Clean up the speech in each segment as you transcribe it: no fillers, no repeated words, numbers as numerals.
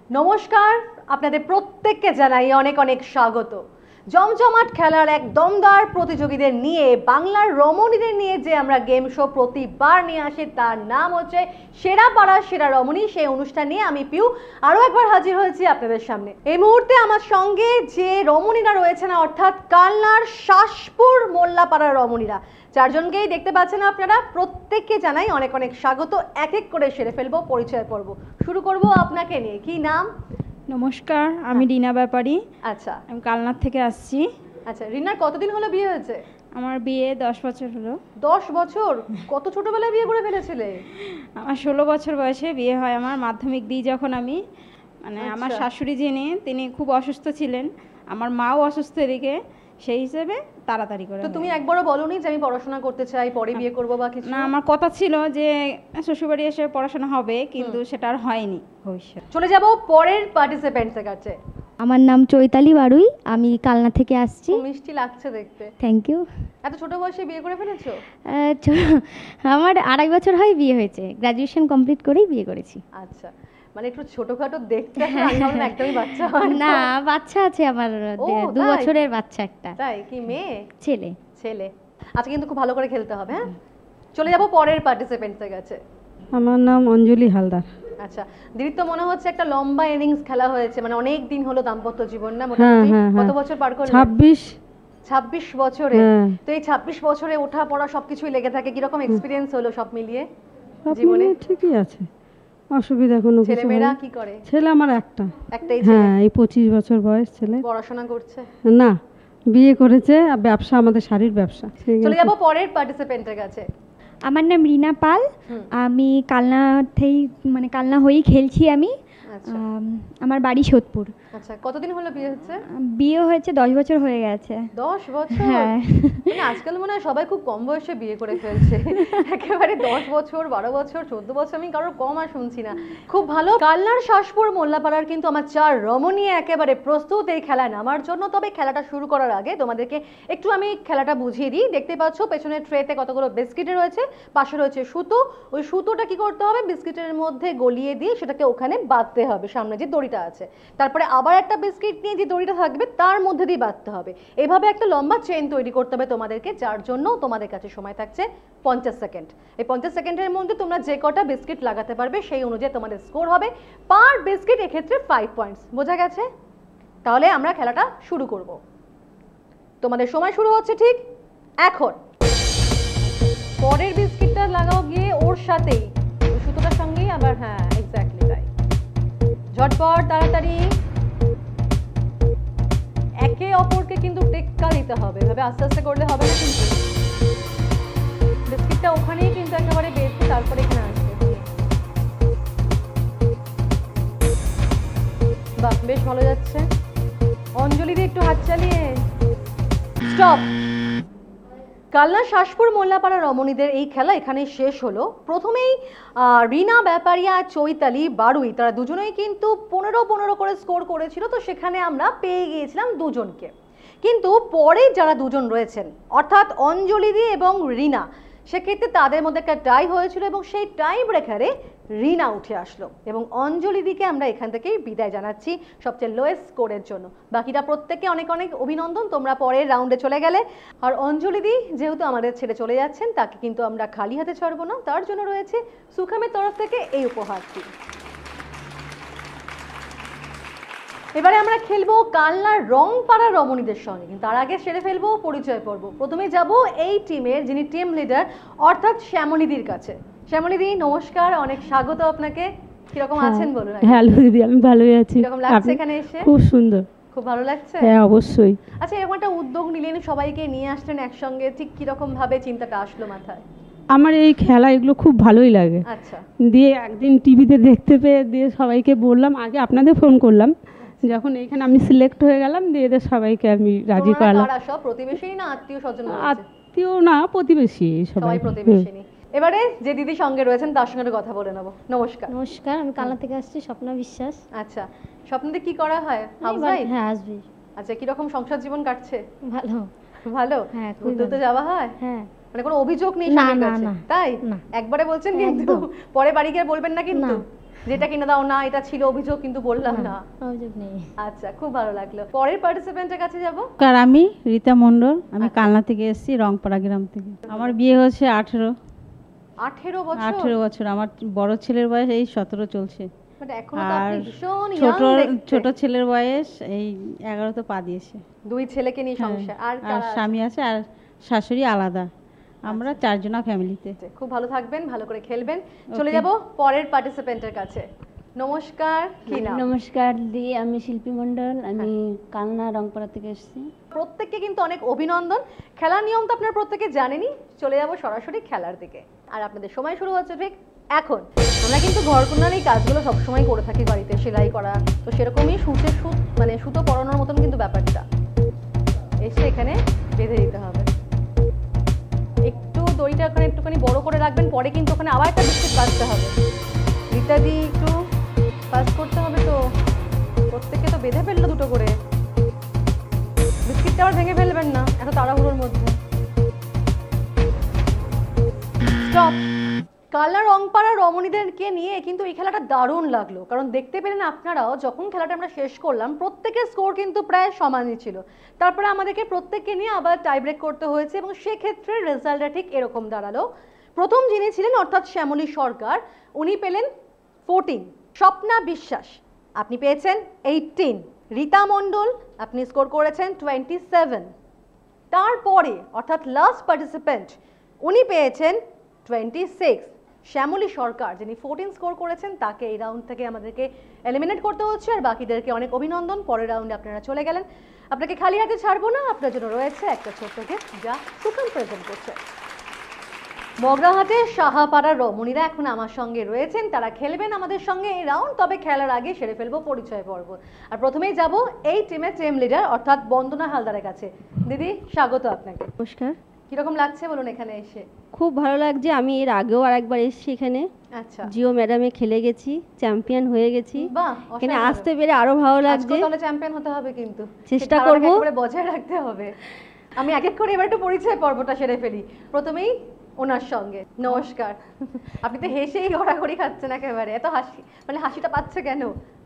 নমস্কার, আপনাদের প্রত্যেককে জানাই অনেক অনেক স্বাগত। জমজমাট খেলার এক দমদার প্রতিযোগীদের নিয়ে বাংলার রমণীদের নিয়ে যে আমরা গেম শো প্রতিবার নিয়ে আসি তার নাম হচ্ছে সেরা পাড়া সেরা রমণী। সেই অনুষ্ঠান নিয়ে আমি পিউ আরও একবার হাজির হয়েছি আপনাদের সামনে। এই মুহূর্তে আমার সঙ্গে যে রমণীরা রয়েছেন অর্থাৎ কালনার শাসপুর মোল্লাপাড়ার রমণীরা, চারজনকেই দেখতে পাচ্ছেন আপনারা। প্রত্যেককে জানাই অনেক অনেক স্বাগত। এক এক করে সেরে ফেলবো, পরিচয় পর্ব শুরু করব আপনাকে নিয়ে। কি নাম? নমস্কার, আমি রিনা ব্যাপারী। আচ্ছা, আমি কালনার থেকে আসছি। আচ্ছা, রিনার কতদিন হলো বিয়ে হয়েছে? আমার বিয়ে 10 বছর হলো। 10 বছর? কত ছোটবেলায় বিয়ে করে ফেলেছিলে? আমার 16 বছর বয়সে বিয়ে হয়। আমার মাধ্যমিক দিই যখন আমি, আমার শাশুড়ি যিনি তিনি খুব অসুস্থ ছিলেন, আমার মাও অসুস্থ এদিকে, সেই হিসেবে তাড়াতাড়ি করে। তো তুমি একবারও বলোনি যে আমি পড়াশোনা করতে চাই, পরে বিয়ে করব বা কিছু? না, আমার কথা ছিল যে শ্বশুরবাড়ি এসে পড়াশোনা হবে, কিন্তু সেটা আর হয়নি ভবিষ্যৎ। চলে যাব পরের পার্টিসিপেন্টসের কাছে। আমার নাম চৈতালি বারুই, আমি কালনা থেকে আসছি। মিষ্টি লাগছে দেখতে। Thank you. এত ছোট বয়সে বিয়ে করে ফেলেছো? আমার 2.5 বছর হয় বিয়ে হয়েছে, গ্র্যাজুয়েশন কমপ্লিট করেই বিয়ে করেছি। আচ্ছা, মানে একটু ছোটখাটো দেখতে, আমি একদমই বাচ্চা হয় না, বাচ্চা আছে আমার, 2 বছরের বাচ্চা একটা। তাই? কি মেয়ে? ছেলে। ছেলে। আচ্ছা, কিন্তু খুব ভালো করে খেলতে হবে। হ্যাঁ, চলে যাব পরের পার্টিসিপেন্টসের কাছে। আমার নাম অঞ্জলি হালদার। আচ্ছা, দিদি তো মনে হচ্ছে একটা লম্বা ইনিংস খেলা হয়েছে, মানে অনেক দিন হলো দাম্পত্য জীবন না মোটামুটি? কত বছর পার করলে? 26 বছরে। তো এই 26 বছরে ওঠা পড়া সবকিছুই লেগে থাকে, কি রকম এক্সপেরিয়েন্স হলো সব মিলিয়ে জীবনে? ঠিকই আছে, অসুবিধা কোনো কিছু নেই। ছেলেমেয়েরা কি করে? ছেলে আমার একটাই ছেলে। হ্যাঁ, এই 25 বছর বয়স ছেলে। পড়াশোনা করছে? না, বিয়ে করেছে, আর ব্যবসা, আমাদের শাড়ির ব্যবসা। চলে যাব পরের পার্টিসিপেন্টের কাছে। আমার নাম রিনা পাল, আমি কালনা হয়েই খেলছি আমি। আমার বাড়ি সোদপুর। আচ্ছা, কতদিন হলো বিয়ে হচ্ছে? বিয়ে হয়েছে 10 বছর হয়ে গেছে। 10 বছর? হ্যাঁ, আজকাল মনে হয় সবাই খুব কম বয়সে বিয়ে করে ফেলছে। একেবারে 10 বছর, 12 বছর, 14 বছর, আমি কারোর কম আর শুনছি না। খুব ভালো। কালনার শাসপুর মোল্লাপাড়ার কিন্তু আমার 4 রমণী একেবারে প্রস্তুত এই খেলায় নামার জন্য। তবে খেলাটা শুরু করার আগে তোমাদেরকে একটু আমি খেলাটা বুঝিয়ে দিই। দেখতে পাচ্ছ পেছনের ট্রেতে কতগুলো বিস্কিট রয়েছে, পাশে রয়েছে সুতো। ওই সুতোটা কি করতে হবে? বিস্কিটের মধ্যে গলিয়ে দিয়ে সেটাকে ওখানে বাঁধতে হবে, সামনে যে দড়িটা আছে। তারপরে আবার একটা বিস্কিট নিয়ে যে দড়িটা থাকবে তার মধ্যে দিয়ে বাঁধতে হবে। এভাবে একটা লম্বা চেইন তৈরি করতে হবে তোমাদেরকে, যার জন্য তোমাদের কাছে সময় থাকছে 50 সেকেন্ড। এই 50 সেকেন্ডের মধ্যে তোমরা যে কটা বিস্কিট লাগাতে পারবে সেই অনুযায়ী তোমাদের স্কোর হবে। পার বিস্কিট এক্ষেত্রে 5 পয়েন্টস। বোঝা গেছে? তাহলে আমরা খেলাটা শুরু করব। তোমাদের সময় শুরু হচ্ছে ঠিক এখন। পরের বিস্কিটটা লাগাও গিয়ে ওর সাথেই, ওই সুতোটার সঙ্গেই আবার। হ্যাঁ, এক্স্যাক্টলি তাই। ঝটপট, তাড়াতাড়ি। একে অপরকে কিন্তু টেক্কা দিতে হবে, এভাবে আস্তে আস্তে করলে হবে না কিন্তু। বিস্কিটটা ওখানেই কিন্তু একেবারে বেঁধে তারপরে এখানে আসবে। বাহ, বেশ ভালো যাচ্ছে। অঞ্জলি দিয়ে একটু হাত চালিয়ে। স্টপ। কালনা শাসপুর মোল্লাপাড়া রমণীদের এই খেলা এখানে শেষ হলো। প্রথমেই রিনা ব্যাপারিয়া আর চৈতালি বারুই, তারা দুজনেই কিন্তু 15 করে স্কোর করেছিল। তো সেখানে আমরা পেয়ে গিয়েছিলাম দুজনকে। কিন্তু পরে যারা দুজন রয়েছেন অর্থাৎ অঞ্জলি দি এবং রিনা, সেক্ষেত্রে তাদের মধ্যে একটা টাই হয়েছিল এবং সেই টাই ব্রেকারে রিনা উঠে আসলো এবং অঞ্জলি দিকে আমরা এখান থেকেই বিদায় জানাচ্ছি সবচেয়ে লোয়েস্ট স্কোরের জন্য। বাকিটা প্রত্যেককে অনেক অনেক অভিনন্দন, তোমরা পরের রাউন্ডে চলে গেলে। আর অঞ্জলি দি যেহেতু আমাদের ছেড়ে চলে যাচ্ছেন, তাকে কিন্তু আমরা খালি হাতে ছাড়বো না, তার জন্য রয়েছে সুখামের তরফ থেকে এই উপহারটি। এবারে আমরা খেলবো কালনার রংপাড়া রমণীদের সঙ্গে, কিন্তু তার আগে সেরে ফেলবো পরিচয় পর্ব। প্রথমে যাব এই টিমের যিনি টিম লিডার অর্থাৎ শ্যামলীদির কাছে। শ্যামলীদি নমস্কার, অনেক স্বাগত আপনাকে। কিরকম আছেন বলুন? হ্যালো দিদি, আমি ভালোই আছি। কিরকম লাগছে এখানে এসে? খুব সুন্দর। খুব ভালো লাগছে? হ্যাঁ, অবশ্যই। আচ্ছা, এরকম একটা উদ্যোগ নিলেন, সবাইকে নিয়ে আসলেন একসঙ্গে, ঠিক কিরকম ভাবে চিন্তাটা আসলো মাথায়? আমার এই খেলা এগুলো খুব ভালোই লাগে। আচ্ছা, দিয়ে একদিন টিভিতে দেখতে পেয়ে দিয়ে সবাইকে বললাম, আগে আপনাদের ফোন করলাম, যখন এইখানে আমি সিলেক্ট হয়ে গেলাম দিয়ে এদের সবাইকে আমি রাজি করালাম। তারা সব প্রতিবেশী না আত্মীয় স্বজন? আত্মীয় না, প্রতিবেশী, সবাই প্রতিবেশী। এবারে যে দিদি সঙ্গে রয়েছেন তার সঙ্গে কথা বলে নেব। নমস্কার। নমস্কার, আমি কালনা থেকে আসছি, স্বপ্না বিশ্বাস। আচ্ছা, স্বপ্নতে কি করা হয়? হাউসওয়াইফ? হ্যাঁ, হাউসওয়াইফ। আচ্ছা, কি রকম সংসার জীবন কাটছে? ভালো। ভালো? হ্যাঁ, ঘুরতে যাওয়া হয়? হ্যাঁ। মানে কোনো অভিযোগ নেই স্বামীর কাছে? তাই একবারে বলছেন কিন্তু, পরে বাড়ি গিয়ে বলবেন না কিন্তু? যেটা কিনে দাও না, এটা ছিল অভিযোগ কিন্তু বললাম না। অভিযোগ নেই। আচ্ছা, খুব ভালো লাগলো। পরের পার্টিসিপেন্টের কাছে যাব। কার আমি রীতা মণ্ডল, আমি কালনা থেকে এসেছি, রংপাড়া গ্রাম থেকে। আমার বিয়ে হচ্ছে 18 বছর। আমার বড় ছেলের বয়স এই 17 চলছে, আর ছোট ছেলের বয়স এই 11 পা দিয়েছে। দুই ছেলেকে নিয়ে সংসার, আর স্বামী আছে, আর শাশুড়ি আলাদা। আমরা 4 জনা ফ্যামিলিতে। খুব ভালো থাকবেন, ভালো করে খেলবেন। চলে যাব পরের পার্টিসিপেন্টের কাছে। নমস্কার, কি নাম? নমস্কার দি, আমি শিল্পী মণ্ডল, আমি কালনা রংপাড়া থেকে এসেছি। প্রত্যেককে কিন্তু অনেক অভিনন্দন। খেলার নিয়ম তো আপনারা প্রত্যেকে জানেনই। চলে যাব সরাসরি খেলার দিকে, আর আপনাদের সময় শুরু হচ্ছে ঠিক এখন। আমরা কিন্তু ঘরকন্যার এই কাজগুলো সবসময় করে থাকি বাড়িতে, সেলাই করা, তো সেরকমই সুতো পরানোর মতন কিন্তু ব্যাপারটা। এসে এখানে বেঁধে দিতে হবে। একটু দড়িটা ওখানে একটুখানি বড় করে রাখবেন, পরে কিন্তু ওখানে আবার একটা বিস্কিট বাঁধতে হবে। রীতাদি একটু ফাস্ট করতে হবে, তো প্রত্যেককে তো বেঁধে ফেললো দুটো করে। বিস্কিটটা আবার ভেঙে ফেলবেন না এত তাড়াহুড়োর মধ্যে। স্টপ। কালনা রংপাড়া রমণীদেরকে নিয়ে কিন্তু এই খেলাটা দারুণ লাগলো, কারণ দেখতে পেলেন আপনারাও যখন খেলাটা আমরা শেষ করলাম প্রত্যেকের স্কোর কিন্তু প্রায় সমানই ছিল। তারপরে আমাদেরকে প্রত্যেককে নিয়ে আবার টাই ব্রেক করতে হয়েছে, এবং সেক্ষেত্রে রেজাল্টটা ঠিক এরকম দাঁড়ালো। প্রথম যিনি ছিলেন অর্থাৎ শ্যামলী সরকার, উনি পেলেন 14। স্বপ্না বিশ্বাস, আপনি পেয়েছেন 18। রীতা মণ্ডল, আপনি স্কোর করেছেন 27। তারপরে অর্থাৎ লাস্ট পার্টিসিপেন্ট, উনি পেয়েছেন 26। শ্যামলী সরকার যিনি 14 স্কোর করেছেন, তাকে এই রাউন্ড থেকে আমাদেরকে এলিমিনেট করতে হচ্ছে, আর বাকিদেরকে অনেক অভিনন্দন। পরের রাউন্ডে আপনারা চলে গেলেন। আপনাকে খালি হাতে ছাড়বো না, আপনার জন্য রয়েছে একটা ছোট্ট গিফট, যা সুখান প্রেজেন্ট করছে। মগরাহাটের সাহাপাড়ার রমণীরা এখন আমার সঙ্গে রয়েছেন, তারা খেলবেন আমাদের সঙ্গে এই রাউন্ড। তবে খেলার আগে সেরে ফেলবো পরিচয় পর্ব, আর প্রথমেই যাব এই টিমের টিম লিডার অর্থাৎ বন্দনা হালদারের কাছে। দিদি, স্বাগত আপনাকে। নমস্কার। কিরকম লাগছে বলুন এখানে এসে? খুব ভালো লাগছে। আমি এর আগেও আরেকবার এসেছি এখানে। আচ্ছা, জিও ম্যাডামে খেলে গেছি, চ্যাম্পিয়ন হয়ে গেছি। বাহ, এখানে আসতে পেরে আরো ভালো লাগছে। তাহলে চ্যাম্পিয়ন হতে হবে, কিন্তু চেষ্টা করব, বজায় রাখতে হবে। আমি এক এক করে এবার একটু পরিচয় পর্বটা সেরে ফেলি। প্রথমেই ওনার সঙ্গে। নমস্কার। আপনি তো হেসেই ঘোরাঘুরি খাচ্ছেন একেবারে, এত হাসি, মানে হাসিটা পাচ্ছে কেন?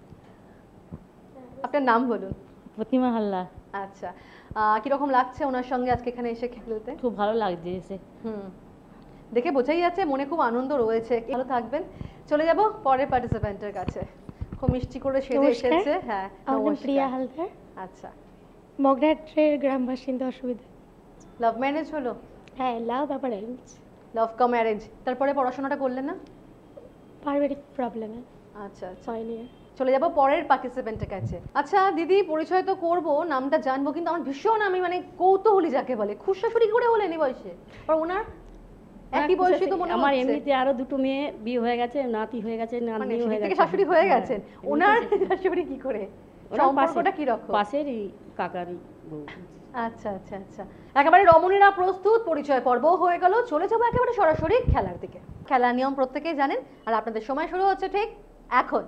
আপনার নাম বলুন। প্রতিমা হালদার। আচ্ছা, কিরকম লাগছে ওনার সঙ্গে আজকে এখানে এসে খেলতে? খুব ভালো লাগছে এসে। দেখে বোঝাই যাচ্ছে মনে খুব আনন্দ রয়েছে। ভালো থাকবেন। চলে যাব পরের পার্টিসিপেন্টের কাছে। খুব মিষ্টি করে সেজে এসেছে। হ্যাঁ, নমস্কার। প্রিয়া হালদার। আচ্ছা, মগরাহাটের গ্রাম বাসিন্দা। অসুবিধা? লাভ ম্যারেজ হলো? হ্যাঁ, লাভ আবার অ্যারেঞ্জ। লাভ কাম অ্যারেঞ্জ। তারপরে পড়াশোনাটা করলেন না? পারিবারিক প্রবলেমে। আচ্ছা আচ্ছা, হয়নি। চলে যাব পরের পার্টিসিপেন্টের কাছে। আচ্ছা দিদি, পরিচয় তো করব, নামটা জানবো, কিন্তু আমার ভীষণ মানে কৌতূহলী যাকে বলে, খুশাশুড়ি করে বলেন এই বয়সে? আর ওনার একই বয়সী তো মনে হচ্ছে। আমার এমনিতে আরো দুটো মেয়ে বিয়ে হয়ে গেছে, নাতি হয়ে গেছে, নাতনি হয়ে গেছে। শাশুড়ি হয়ে গেছেন, ওনার শাশুড়ি কি করে? সম্পর্কটা কি রকম? পাশেরই কাকারই বউ। আচ্ছা আচ্ছা আচ্ছা, একেবারে রমণীরা প্রস্তুত, পরিচয় পর্ব হয়ে গেল। চলে যাবো একেবারে সরাসরি খেলার দিকে। খেলার নিয়ম প্রত্যেকেই জানেন, আর আপনাদের সময় শুরু হচ্ছে ঠিক এখন।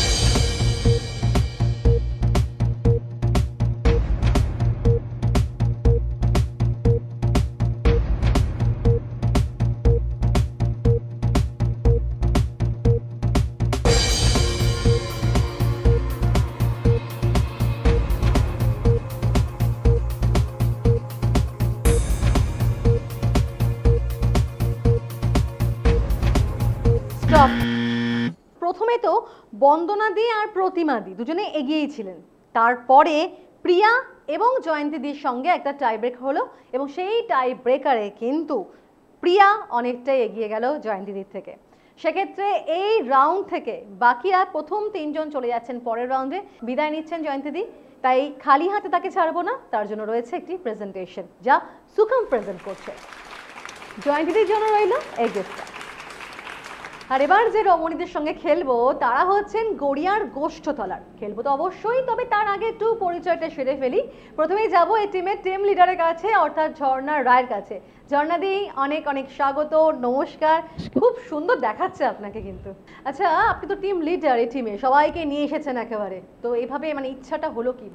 প্রথমে তো বন্দনা দি আর প্রতিমা দি দুজনে এগিয়েই ছিলেন, তারপরে প্রিয়া এবং জয়ন্তী দির সঙ্গে একটা টাই ব্রেক হলো, এবং সেই টাই ব্রেকারে কিন্তু প্রিয়া অনেকটাই এগিয়ে গেল জয়ন্তী দির থেকে। সেক্ষেত্রে এই রাউন্ড থেকে বাকিরা প্রথম 3 জন চলে যাচ্ছেন পরের রাউন্ডে, বিদায় নিচ্ছেন জয়ন্তী দি। তাই খালি হাতে তাকে ছাড়বো না, তার জন্য রয়েছে একটি প্রেজেন্টেশন, যা সুখাম প্রেজেন্ট করছে। জয়ন্তী দির জন্য রইল এই গিফটটা। আর এবার যে রমণীদের সঙ্গে খেলবো তারা হচ্ছেন গড়িয়ার গোষ্ঠতলার। খেলবো তো অবশ্যই, তবে তার আগে একটু পরিচয়টা সেরে ফেলি। প্রথমেই যাব এই টিমের টিম লিডারের কাছে, অর্থাৎ ঝর্ণা রায়ের কাছে। ঝর্ণা দি, অনেক অনেক স্বাগত, নমস্কার। খুব সুন্দর দেখাচ্ছে আপনাকে কিন্তু। আচ্ছা, আপনি তো টিম লিডার, এই টিমে সবাইকে নিয়ে এসেছেন একেবারে, তো এইভাবে মানে ইচ্ছাটা হলো কিভাবে?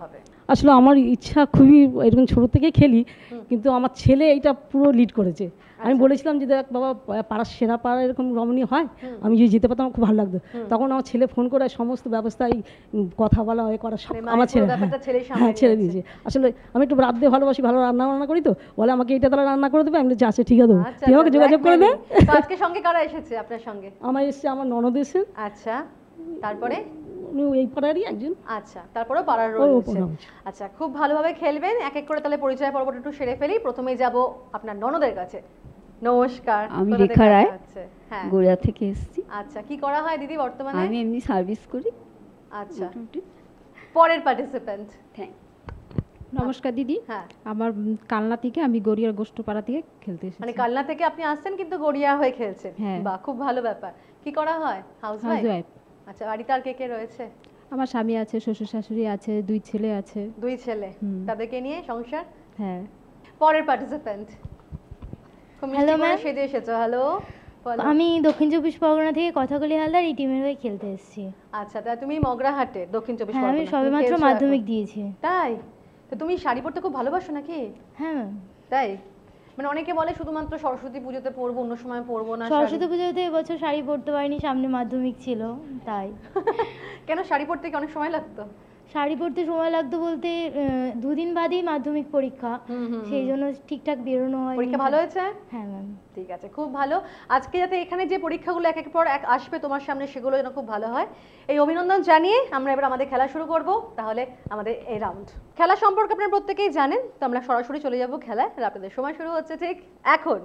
আসলে আমার ইচ্ছা খুবই এরকম ছোটো থেকে খেলি, কিন্তু আমার ছেলে এইটা পুরো লিড করেছে। আমি বলেছিলাম যে দেখ বাবা পাড়ার সেরা পাড়া এরকম রমণী হয়, আমি যদি যেতে পারতাম আমার খুব ভালো লাগতো। তখন আমার ছেলে ফোন করে সমস্ত ব্যবস্থায় কথা বলা হয় করা সব আমার ছেলে, হ্যাঁ ছেড়ে দিয়েছে। আসলে আমি একটু রাত দিয়ে ভালোবাসি, ভালো রান্না করি, তো বলে আমাকে এটা তাহলে রান্না করে দেবে, আমি বলছি আচ্ছা ঠিক আছে দেবো, তুই আমাকে যোগাযোগ করে দে। আজকে সঙ্গে কারা এসেছে আপনার সঙ্গে? আমার এসছে আমার ননদ এসে। আচ্ছা, তারপরে এই পাড়ারই একজন। আচ্ছা, তারপরেও পাড়ার রয়েছে। আচ্ছা, খুব ভালোভাবে খেলবেন। এক এক করে তাহলে পরিচয় পর্বটা একটু সেরে ফেলি। প্রথমেই যাব আপনার ননদের কাছে। নমস্কার, আমি রেখা রায়, গড়িয়া থেকে এসেছি। আচ্ছা, কি করা হয় দিদি বর্তমানে? আমি এমনি সার্ভিস করি। আচ্ছা, পরের পার্টিসিপেন্ট। নমস্কার দিদি, আমার কালনা থেকে, আমি গড়িয়ার গোষ্ঠপাড়া থেকে খেলতে এসেছি। মানে কালনা থেকে আপনি আসছেন কিন্তু গড়িয়া হয়ে খেলছেন? বাহ, খুব ভালো ব্যাপার। কি করা হয়? হাউসওয়াইফ। আচ্ছা, বাড়িতে আর কে কে রয়েছে? আমার স্বামী আছে, শ্বশুর শাশুড়ি আছে, 2 ছেলে আছে। 2 ছেলে, তাদেরকে নিয়ে সংসার? হ্যাঁ। পরের পার্টিসিপেন্ট। হ্যালো ম্যাম, সেদে এসেছো। হ্যালো, আমি দক্ষিণ 24 পরগনা থেকে কথাকলি হালদার এই টিমের হয়ে খেলতে এসেছি। আচ্ছা, তা তুমি মগরাহাটে দক্ষিণ 24 পরগনা? আমি সবেমাত্র মাধ্যমিক দিয়েছি। তাই? তো তুমি শাড়ি পরতে খুব ভালোবাসো নাকি? হ্যাঁ। তাই? মানে অনেকে বলে শুধুমাত্র সরস্বতী পুজোতে পরবো, অন্য সময় পরবো না। সরস্বতী পুজোতে এবছর শাড়ি পরতে পারিনি, সামনে মাধ্যমিক ছিল তাই। কেন শাড়ি পরতে কি অনেক সময় লাগতো? শাড়ি পরতে সময় লাগতো বলতে 2 দিন বাদেই মাধ্যমিক পরীক্ষা, সেই জন্য ঠিকঠাক বেরোনো হয়। পরীক্ষা ভালো হয়েছে? হ্যাঁ ম্যাম। ঠিক আছে, খুব ভালো। আজকে যাতে এখানে যে পরীক্ষাগুলো এক এক পর এক আসবে তোমার সামনে, সেগুলো যেন খুব ভালো হয় এই অভিনন্দন জানিয়ে আমরা এবার আমাদের খেলা শুরু করব। তাহলে আমাদের এই রাউন্ড খেলা সম্পর্কে আপনারা প্রত্যেকেই জানেন, তো আমরা সরাসরি চলে যাব খেলায়। আর আপনাদের সময় শুরু হচ্ছে ঠিক এখন।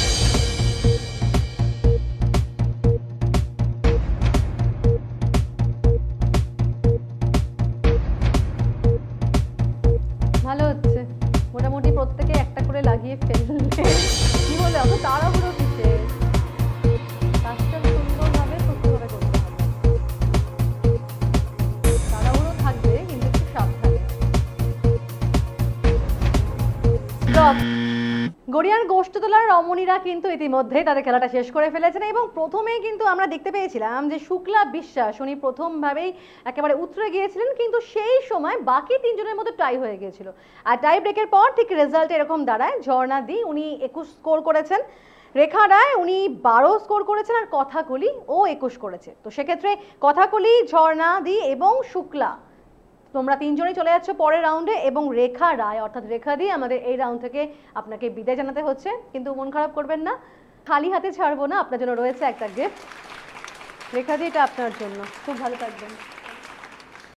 ভালো হচ্ছে, মোটামুটি প্রত্যেকে একটা করে লাগিয়ে ফেললে। কি বলে অত তাড়াহুড়ো কিসে? কাজটা সুন্দরভাবে সুস্থভাবে করতে হবে। তাড়াহুড়ো থাকবে কিন্তু একটু সাবধানে। গড়িয়ার গোষ্ঠতলার রমণীরা কিন্তু ইতিমধ্যে তাদের খেলাটা শেষ করে ফেলেছেন এবং প্রথমেই কিন্তু আমরা দেখতে পেয়েছিলাম যে শুক্লা বিশ্বাস উনি প্রথমভাবেই একেবারে উতরে গিয়েছিলেন, কিন্তু সেই সময় বাকি 3 জনের মধ্যে টাই হয়ে গিয়েছিল। আর টাই ব্রেকের পর ঠিক রেজাল্ট এরকম দাঁড়ায়, ঝর্ণা দি উনি 21 স্কোর করেছেন, রেখা রায় উনি 12 স্কোর করেছেন, আর কথাকলি ও 21 করেছে। তো সেক্ষেত্রে কথাকলি, ঝর্ণা দি এবং শুক্লা তোমরা 3 জনই চলে যাচ্ছ পরের রাউন্ডে, এবং রেখা রায় অর্থাৎ রেখা দি আমাদের এই রাউন্ড থেকে আপনাকে বিদায় জানাতে হচ্ছে। কিন্তু মন খারাপ করবেন না, খালি হাতে ছাড়বো না, আপনার জন্য রয়েছে একটা গিফট। রেখা দি, এটা আপনার জন্য, খুব ভালো থাকবেন।